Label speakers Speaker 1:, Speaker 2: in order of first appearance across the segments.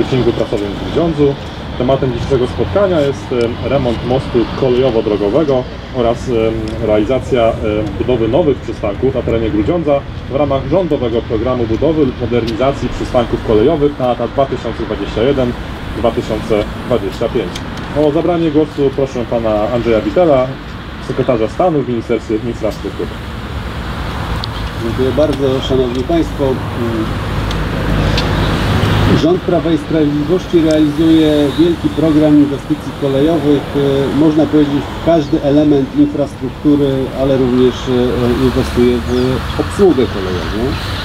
Speaker 1: briefingу prasowym w Grudziądzu. Tematem dzisiejszego spotkania jest remont mostu kolejowo-drogowego oraz realizacja budowy nowych przystanków na terenie Grudziądza w ramach rządowego programu budowy lub modernizacji przystanków kolejowych na lata 2021-2025. O zabranie głosu proszę pana Andrzeja Bittela, sekretarza stanu w Ministerstwie Infrastruktury.
Speaker 2: Dziękuję bardzo, szanowni państwo. Rząd Prawa i Sprawiedliwości realizuje wielki program inwestycji kolejowych, można powiedzieć w każdy element infrastruktury, ale również inwestuje w obsługę kolejową,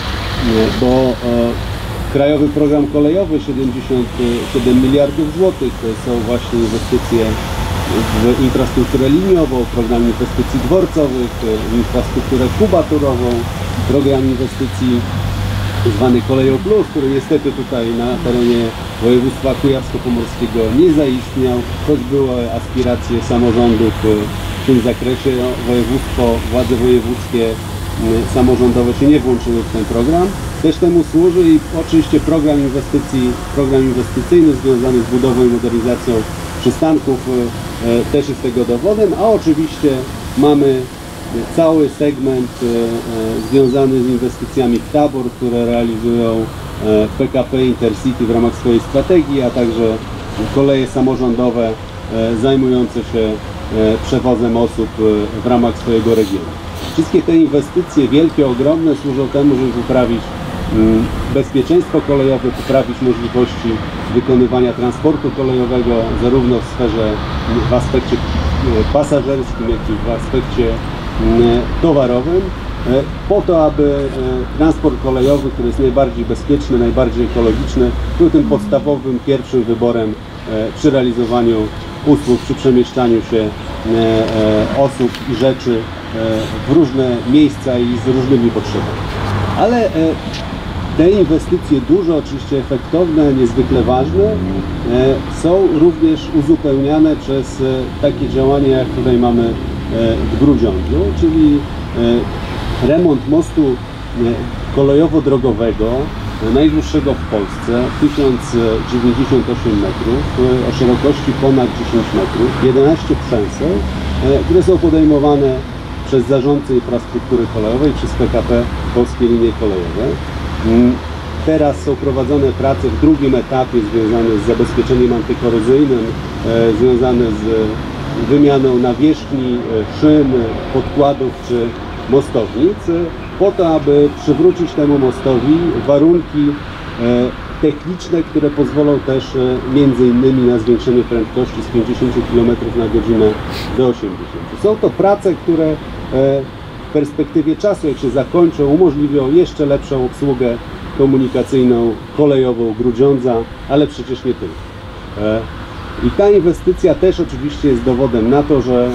Speaker 2: bo Krajowy Program Kolejowy 77 miliardów złotych to są właśnie inwestycje w infrastrukturę liniową, program inwestycji dworcowych, w infrastrukturę kubaturową, program inwestycji zwany Koleją Plus, który niestety tutaj na terenie województwa kujawsko-pomorskiego nie zaistniał, choć były aspiracje samorządów w tym zakresie. Województwo, władze wojewódzkie, samorządowe się nie włączyły w ten program. Też temu służy i oczywiście program inwestycyjny związany z budową i modernizacją przystanków też jest tego dowodem, a oczywiście mamy cały segment związany z inwestycjami w tabor, które realizują PKP Intercity w ramach swojej strategii, a także koleje samorządowe zajmujące się przewozem osób w ramach swojego regionu. Wszystkie te inwestycje, wielkie, ogromne, służą temu, żeby poprawić bezpieczeństwo kolejowe, poprawić możliwości wykonywania transportu kolejowego zarówno w aspekcie pasażerskim, jak i w aspekcie towarowym, po to, aby transport kolejowy, który jest najbardziej bezpieczny, najbardziej ekologiczny, był tym podstawowym, pierwszym wyborem przy realizowaniu usług, przy przemieszczaniu się osób i rzeczy w różne miejsca i z różnymi potrzebami. Ale te inwestycje duże, oczywiście efektowne, niezwykle ważne, są również uzupełniane przez takie działania, jak tutaj mamy w Grudziądzu, czyli remont mostu kolejowo-drogowego, najdłuższego w Polsce, 1098 metrów, o szerokości ponad 10 metrów, 11 przęseł, które są podejmowane przez zarządcę infrastruktury kolejowej, przez PKP Polskie Linie Kolejowe. Teraz są prowadzone prace w drugim etapie związane z zabezpieczeniem antykorozyjnym, związane z wymianą nawierzchni, szyn, podkładów czy mostownic, po to, aby przywrócić temu mostowi warunki techniczne, które pozwolą też między innymi na zwiększenie prędkości z 50 km na godzinę do 80. Są to prace, które w perspektywie czasu, jak się zakończą, umożliwią jeszcze lepszą obsługę komunikacyjną, kolejową Grudziądza, ale przecież nie tylko. I ta inwestycja też oczywiście jest dowodem na to, że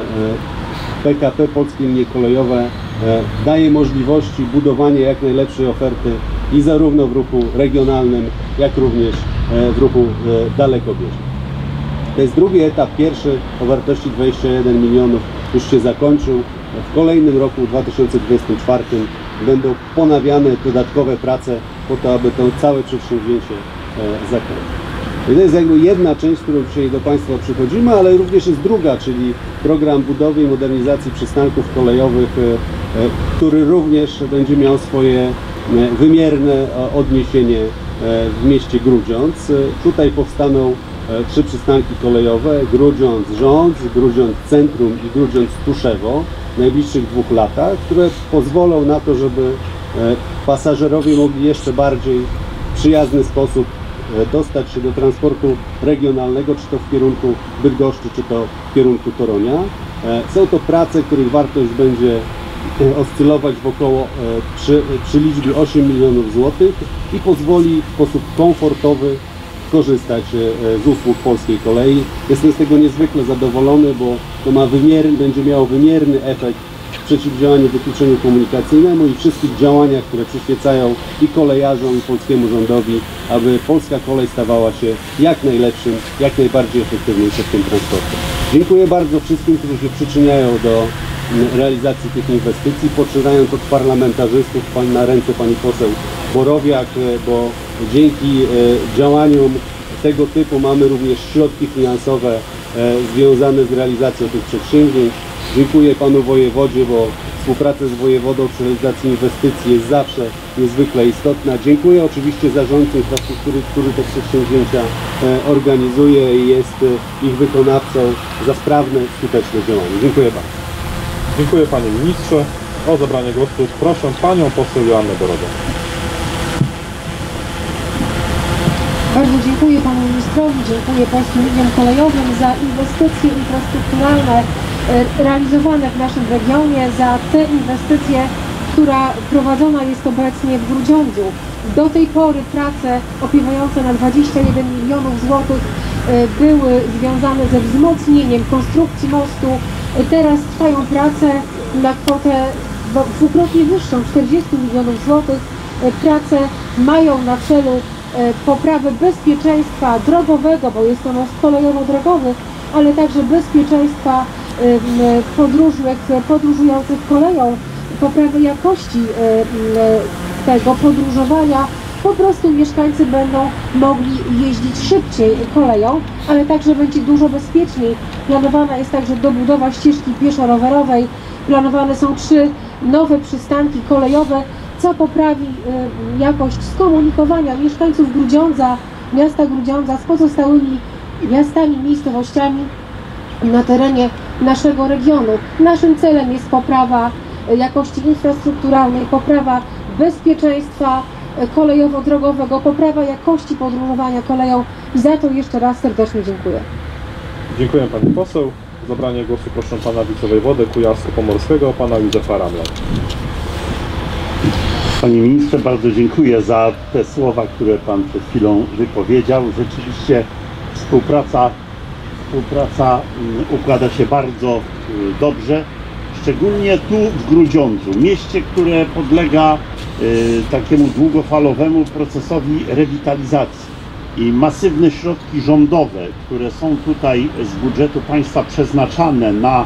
Speaker 2: PKP Polskie Linie Kolejowe daje możliwości budowania jak najlepszej oferty i zarówno w ruchu regionalnym, jak również w ruchu dalekobieżnym. To jest drugi etap, pierwszy o wartości 21 milionów już się zakończył. W kolejnym roku, 2024, będą ponawiane dodatkowe prace po to, aby to całe przedsięwzięcie zakończyć. I to jest jakby jedna część, z którą dzisiaj do państwa przychodzimy, ale również jest druga, czyli program budowy i modernizacji przystanków kolejowych, który również będzie miał swoje wymierne odniesienie w mieście Grudziądz. Tutaj powstaną 3 przystanki kolejowe: Grudziądz-Rządz, Grudziądz-Centrum i Grudziądz-Tuszewo w najbliższych 2 latach, które pozwolą na to, żeby pasażerowie mogli jeszcze bardziej w przyjazny sposób dostać się do transportu regionalnego, czy to w kierunku Bydgoszczy, czy to w kierunku Torunia. Są to prace, których wartość będzie oscylować w około przy liczbie 8 milionów złotych i pozwoli w sposób komfortowy korzystać z usług polskiej kolei. Jestem z tego niezwykle zadowolony, bo to będzie miało wymierny efekt w przeciwdziałaniu wykluczeniu komunikacyjnemu i wszystkich działaniach, które przyświecają i kolejarzom, i polskiemu rządowi, aby polska kolej stawała się jak najlepszym, jak najbardziej efektywnym środkiem transportu. Dziękuję bardzo wszystkim, którzy się przyczyniają do realizacji tych inwestycji, poczynając od parlamentarzystów, na ręce pani poseł Borowiak, bo dzięki działaniom tego typu mamy również środki finansowe związane z realizacją tych przedsięwzięć. Dziękuję panu wojewodzie, bo współpraca z wojewodą przy realizacji inwestycji jest zawsze niezwykle istotna. Dziękuję oczywiście zarządcy infrastruktury, który te przedsięwzięcia organizuje i jest ich wykonawcą za sprawne, skuteczne działanie. Dziękuję bardzo.
Speaker 1: Dziękuję panie ministrze. O zabranie głosu proszę panią poseł Joannę Borodę.
Speaker 3: Bardzo dziękuję panu ministrowi, dziękuję Polskim Liniom Kolejowym za inwestycje infrastrukturalne realizowane w naszym regionie, za te inwestycje, która prowadzona jest obecnie w Grudziądzu. Do tej pory prace opiewające na 21 milionów złotych były związane ze wzmocnieniem konstrukcji mostu. Teraz trwają prace na kwotę dwukrotnie wyższą, 40 milionów złotych. Prace mają na celu poprawę bezpieczeństwa drogowego, bo jest to most kolejowo-drogowy, ale także bezpieczeństwa podróżujących koleją, poprawę jakości tego podróżowania. Po prostu mieszkańcy będą mogli jeździć szybciej koleją, ale także będzie dużo bezpieczniej. Planowana jest także dobudowa ścieżki pieszo-rowerowej, planowane są 3 nowe przystanki kolejowe, co poprawi jakość skomunikowania mieszkańców Grudziądza, miasta Grudziądza z pozostałymi miastami, miejscowościami na terenie naszego regionu. Naszym celem jest poprawa jakości infrastrukturalnej, poprawa bezpieczeństwa kolejowo-drogowego, poprawa jakości podróżowania koleją. Za to jeszcze raz serdecznie dziękuję.
Speaker 1: Dziękuję pani poseł. O zabranie głosu proszę pana wicewojewodę kujawsko-pomorskiego, pana Józefa Ramla.
Speaker 4: Panie ministrze, bardzo dziękuję za te słowa, które pan przed chwilą wypowiedział. Rzeczywiście współpraca układa się bardzo dobrze, szczególnie tu w Grudziądzu, mieście, które podlega takiemu długofalowemu procesowi rewitalizacji. I masywne środki rządowe, które są tutaj z budżetu państwa przeznaczane na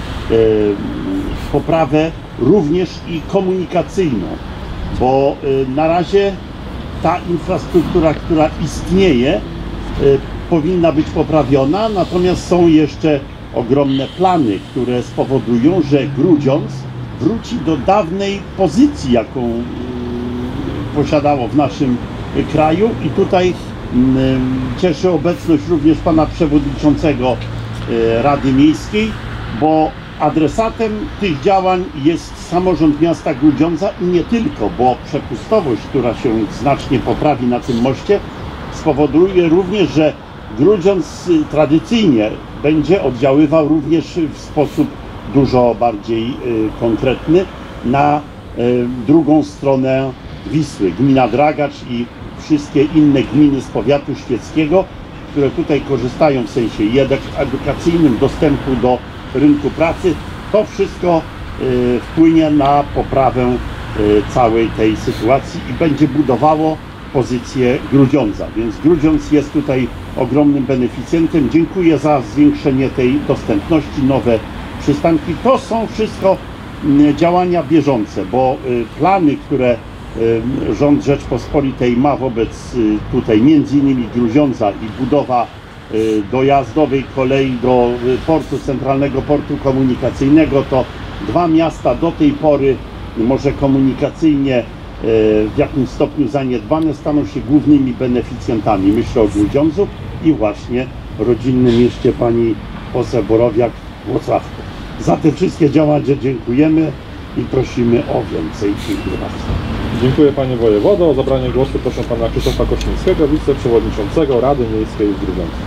Speaker 4: poprawę również i komunikacyjną, bo na razie ta infrastruktura, która istnieje, powinna być poprawiona, natomiast są jeszcze ogromne plany, które spowodują, że Grudziądz wróci do dawnej pozycji, jaką posiadało w naszym kraju, i tutaj cieszy obecność również pana przewodniczącego Rady Miejskiej, bo adresatem tych działań jest samorząd miasta Grudziądza i nie tylko, bo przepustowość, która się znacznie poprawi na tym moście, spowoduje również, że Grudziądz tradycyjnie będzie oddziaływał również w sposób dużo bardziej konkretny na drugą stronę Wisły. Gmina Dragacz i wszystkie inne gminy z powiatu świeckiego, które tutaj korzystają w sensie edukacyjnym, dostępu do rynku pracy, to wszystko wpłynie na poprawę całej tej sytuacji i będzie budowało pozycję Grudziądza. Więc Grudziądz jest tutaj ogromnym beneficjentem. Dziękuję za zwiększenie tej dostępności, nowe przystanki. To są wszystko działania bieżące, bo plany, które rząd Rzeczpospolitej ma wobec tutaj między innymi Grudziądza i budowa dojazdowej kolei do portu, centralnego portu komunikacyjnego, to 2 miasta do tej pory może komunikacyjnie w jakimś stopniu zaniedbane staną się głównymi beneficjentami. Myślę o Grudziądzu i właśnie rodzinnym mieście pani poseł Borowiak, Włocławku. Za te wszystkie działania dziękujemy i prosimy o więcej. Dziękuję bardzo.
Speaker 1: Dziękuję panie wojewodo. O zabranie głosu proszę pana Krzysztofa Kośmińskiego, wiceprzewodniczącego Rady Miejskiej w Grudziądzu.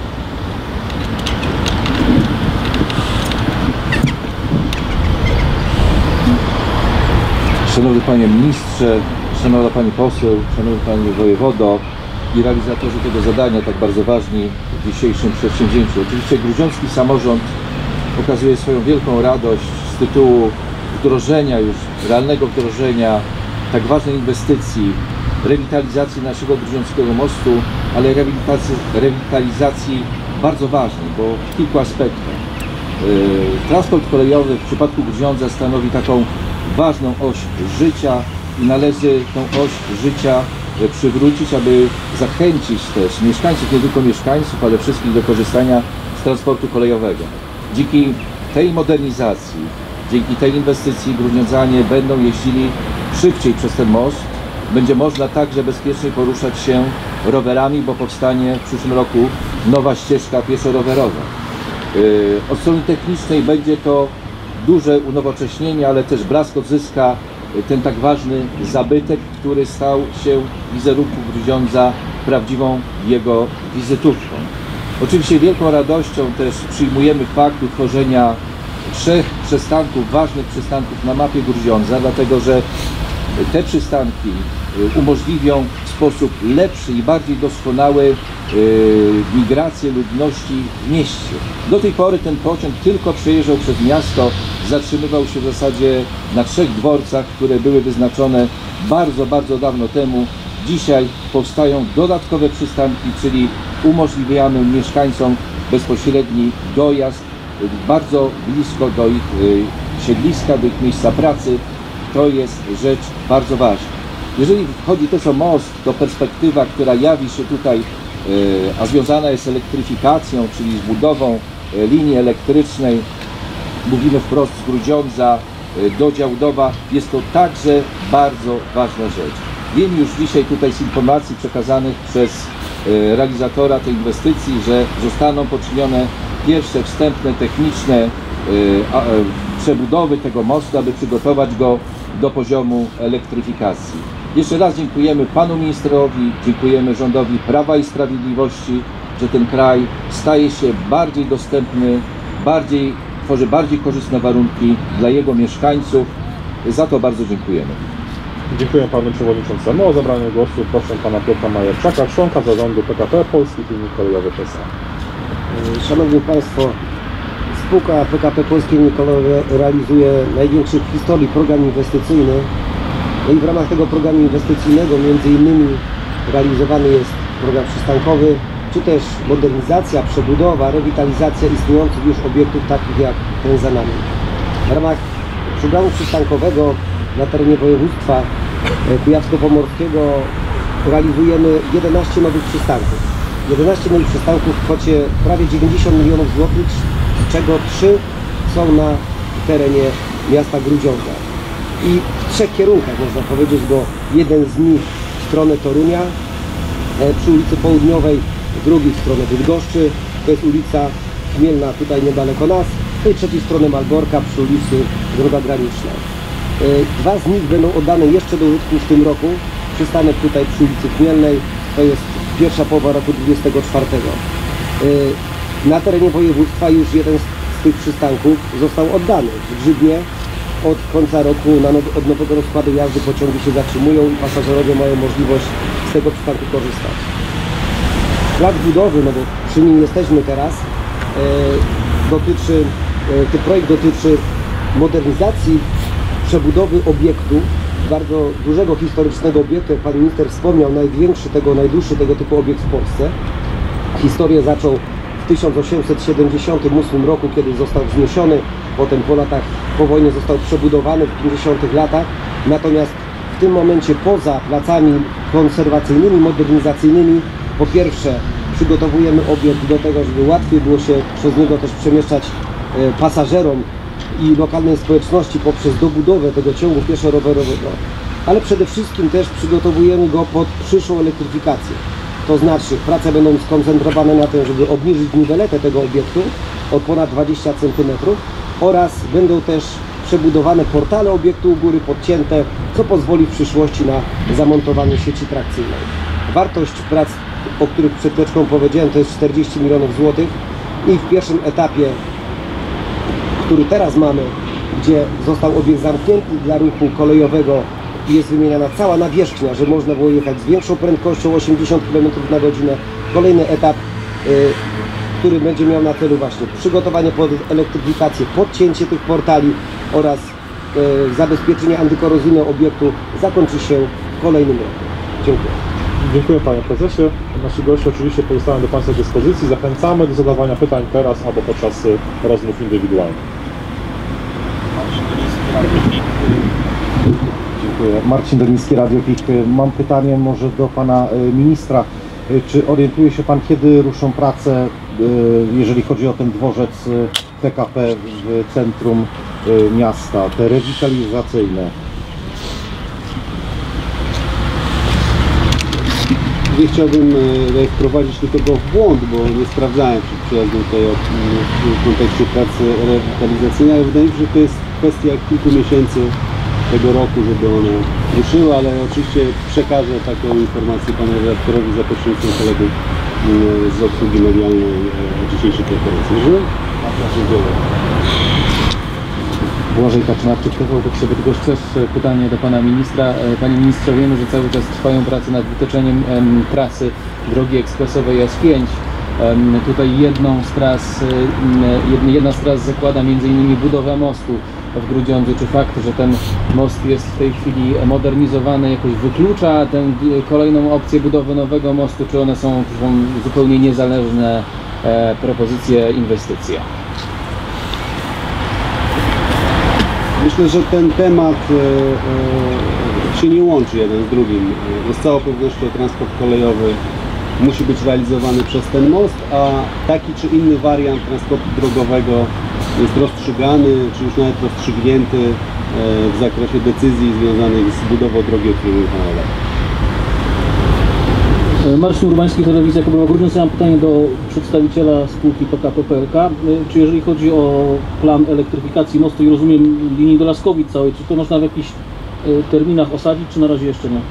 Speaker 5: Szanowny panie ministrze, szanowna pani poseł, szanowny panie wojewodo i realizatorzy tego zadania, tak bardzo ważni w dzisiejszym przedsięwzięciu. Oczywiście grudziącki samorząd okazuje swoją wielką radość z tytułu wdrożenia, już realnego wdrożenia tak ważnej inwestycji, rewitalizacji naszego grudziąckiego mostu, ale rewitalizacji bardzo ważnej, bo w kilku aspektach. Transport kolejowy w przypadku Grudziądza stanowi taką ważną oś życia, i należy tą oś życia przywrócić, aby zachęcić też mieszkańców, nie tylko mieszkańców, ale wszystkich do korzystania z transportu kolejowego. Dzięki tej modernizacji, dzięki tej inwestycji grudziądzanie będą jeździli szybciej przez ten most. Będzie można także bezpiecznie poruszać się rowerami, bo powstanie w przyszłym roku nowa ścieżka pieszo-rowerowa. Od strony technicznej będzie to duże unowocześnienie, ale też Blask odzyska ten tak ważny zabytek, który stał się w wizerunku Grudziądza prawdziwą jego wizytówką. Oczywiście wielką radością też przyjmujemy fakt utworzenia 3 przystanków, ważnych przystanków na mapie Grudziądza, dlatego że te przystanki umożliwią w sposób lepszy i bardziej doskonały migrację ludności w mieście. Do tej pory ten pociąg tylko przejeżdżał przez miasto, zatrzymywał się w zasadzie na 3 dworcach, które były wyznaczone bardzo, bardzo dawno temu. Dzisiaj powstają dodatkowe przystanki, czyli umożliwiamy mieszkańcom bezpośredni dojazd bardzo blisko do ich siedliska, do ich miejsca pracy. To jest rzecz bardzo ważna. Jeżeli chodzi też o most, to perspektywa, która jawi się tutaj, a związana jest z elektryfikacją, czyli z budową linii elektrycznej, mówimy wprost z Grudziądza do Działdowa, jest to także bardzo ważna rzecz. Wiem już dzisiaj tutaj z informacji przekazanych przez realizatora tej inwestycji, że zostaną poczynione pierwsze wstępne techniczne przebudowy tego mostu, aby przygotować go do poziomu elektryfikacji. Jeszcze raz dziękujemy panu ministrowi, dziękujemy rządowi Prawa i Sprawiedliwości, że ten kraj staje się bardziej dostępny, tworzy bardziej korzystne warunki dla jego mieszkańców. Za to bardzo dziękujemy.
Speaker 1: Dziękuję panu przewodniczącemu. O zabranie głosu proszę pana Piotra Majerczaka, członka zarządu PKP Polskich Linii Kolejowych S.A.
Speaker 6: Szanowni Państwo, spółka PKP Polskie Linie Kolejowe realizuje największy w historii program inwestycyjny. No i w ramach tego programu inwestycyjnego między innymi realizowany jest program przystankowy, czy też modernizacja, przebudowa, rewitalizacja istniejących już obiektów takich jak ten za nami. W ramach programu przystankowego na terenie województwa kujawsko-pomorskiego realizujemy 11 nowych przystanków. 11 nowych przystanków w kwocie prawie 90 milionów złotych, z czego 3 są na terenie miasta Grudziądza. I w 3 kierunkach można powiedzieć, bo jeden z nich w stronę Torunia, przy ulicy Południowej, drugi w stronę Bydgoszczy, to jest ulica Chmielna tutaj niedaleko nas, no i trzeci w stronę Malborka przy ulicy Droga Graniczna. 2 z nich będą oddane jeszcze do użytku w tym roku. Przystanek tutaj przy ulicy Chmielnej to jest pierwsza połowa roku 2024. Na terenie województwa już jeden z tych przystanków został oddany w Grzybnie. Od końca roku od nowego rozkładu jazdy pociągi się zatrzymują i pasażerowie mają możliwość z tego przystanku korzystać. Plac budowy, no bo przy nim jesteśmy teraz, ten projekt dotyczy modernizacji, przebudowy obiektu, bardzo dużego historycznego obiektu, jak pan minister wspomniał, najdłuższy tego typu obiekt w Polsce. Historię zaczął w 1878 roku, kiedy został wzniesiony, potem po wojnie został przebudowany w 50 latach. Natomiast w tym momencie poza placami konserwacyjnymi, modernizacyjnymi, po pierwsze przygotowujemy obiekt do tego, żeby łatwiej było się przez niego też przemieszczać pasażerom i lokalnej społeczności poprzez dobudowę tego ciągu pieszo-rowerowego, ale przede wszystkim też przygotowujemy go pod przyszłą elektryfikację. To znaczy prace będą skoncentrowane na tym, żeby obniżyć niweletę tego obiektu o ponad 20 cm oraz będą też przebudowane portale obiektu u góry podcięte, co pozwoli w przyszłości na zamontowanie sieci trakcyjnej. Wartość prac, o których przed chwileczką powiedziałem, to jest 40 milionów złotych i w pierwszym etapie, który teraz mamy, gdzie został obiekt zamknięty dla ruchu kolejowego i jest wymieniana cała nawierzchnia, że można było jechać z większą prędkością 80 km na godzinę. Kolejny etap, który będzie miał na celu właśnie przygotowanie pod elektryfikację, podcięcie tych portali oraz zabezpieczenie antykorozyjne obiektu, zakończy się w kolejnym roku. Dziękuję.
Speaker 1: Dziękuję panie prezesie. Nasi goście oczywiście pozostają do państwa dyspozycji. Zachęcamy do zadawania pytań teraz albo podczas rozmów indywidualnych.
Speaker 7: Dziękuję. Marcin Doliński, Radio PIK. Mam pytanie może do pana ministra. Czy orientuje się pan, kiedy ruszą prace, jeżeli chodzi o ten dworzec PKP w centrum miasta, te rewitalizacyjne?
Speaker 2: Nie chciałbym wprowadzić nikogo w błąd, bo nie sprawdzałem przed przyjazdem tutaj w kontekście pracy rewitalizacyjnej, ale wydaje mi się, że to jest kwestia kilku miesięcy tego roku, żeby one ruszyły, ale oczywiście przekażę taką informację panu redaktorowi za pośrednictwem kolegów z obsługi medialnej dzisiejszej konferencji. Dziękuję.
Speaker 8: Błażej Kaczmarczyk, TVP Bydgoszcz. Też pytanie do pana ministra. Panie ministrze, wiemy, że cały czas trwają prace nad wytyczeniem trasy drogi ekspresowej S5. Tutaj jedna z tras zakłada m.in. budowę mostu w Grudziądzu. Czy fakt, że ten most jest w tej chwili modernizowany, jakoś wyklucza tę kolejną opcję budowy nowego mostu, czy one są zupełnie niezależne propozycje, inwestycje?
Speaker 2: Myślę, że ten temat się nie łączy jeden z drugim. Z całą pewnością transport kolejowy musi być realizowany przez ten most, a taki czy inny wariant transportu drogowego jest rozstrzygany, czy już nawet rozstrzygnięty w zakresie decyzji związanych z budową drogi, o której mówił pan redaktor.
Speaker 8: Marcin Urbański, Telewizja Kablowa Grudziądz. Ja mam pytanie do przedstawiciela spółki PKP PLK. Czy jeżeli chodzi o plan elektryfikacji mostu i rozumiem linii do Laskowic całej, czy to można w jakichś terminach osadzić, czy na razie jeszcze nie?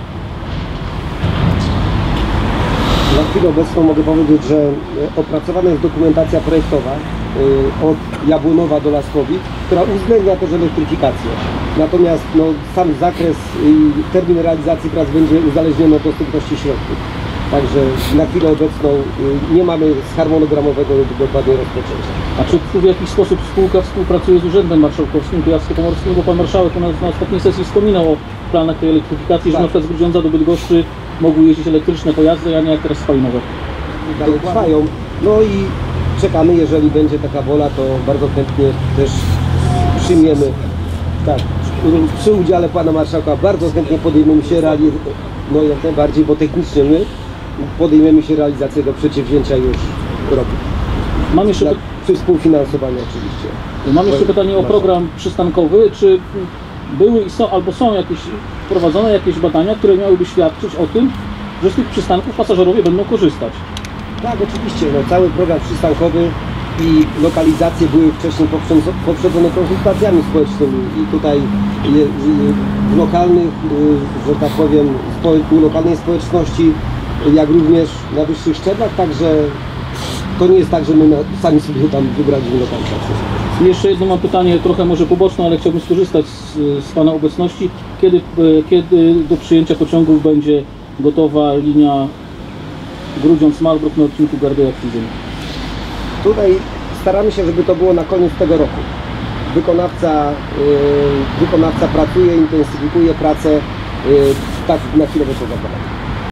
Speaker 6: Na chwilę obecną mogę powiedzieć, że opracowana jest dokumentacja projektowa od Jabłonowa do Laskowic, która uwzględnia też elektryfikację. Natomiast sam zakres i termin realizacji prac będzie uzależniony od dostępności środków. Także na chwilę obecną nie mamy z harmonogramowego dokładnie rozpoczęcia.
Speaker 8: A czy w jakiś sposób spółka współpracuje z Urzędem Marszałkowskim, Kujawsko-Pomorskim, bo pan marszałek na ostatniej sesji wspominał o planach tej elektryfikacji, że na przykład z Grudziądza do Bydgoszczy mogły jeździć elektryczne pojazdy, a nie jak teraz spalinowe.
Speaker 6: Trwają. No i czekamy, jeżeli będzie taka wola, to bardzo chętnie też przyjmiemy. Tak, przy udziale pana marszałka bardzo chętnie podejmiemy się jak najbardziej, bo technicznie my podejmiemy się realizacji tego przedsięwzięcia już roku.
Speaker 8: Mam jeszcze
Speaker 6: przy współfinansowaniu oczywiście.
Speaker 8: Mam jeszcze pytanie o program przystankowy. Czy były i są, albo są jakieś prowadzone jakieś badania, które miałyby świadczyć o tym, że z tych przystanków pasażerowie będą korzystać?
Speaker 6: Tak, oczywiście. Cały program przystankowy i lokalizacje były wcześniej poprzedzone konsultacjami społecznymi i tutaj w lokalnych, że tak powiem, u lokalnej społeczności, jak również na wyższych szczeblach, także to nie jest tak, że my sami sobie tam wybraliśmy lokalizację.
Speaker 8: Jeszcze jedno mam pytanie, trochę może poboczne, ale chciałbym skorzystać z pana obecności. Kiedy do przyjęcia pociągów będzie gotowa linia Grudziądz-Malbork na odcinku Gardeja-Kwidzyń?
Speaker 6: Tutaj staramy się, żeby to było na koniec tego roku. Wykonawca pracuje, intensyfikuje pracę, tak na chwilę to zakładamy.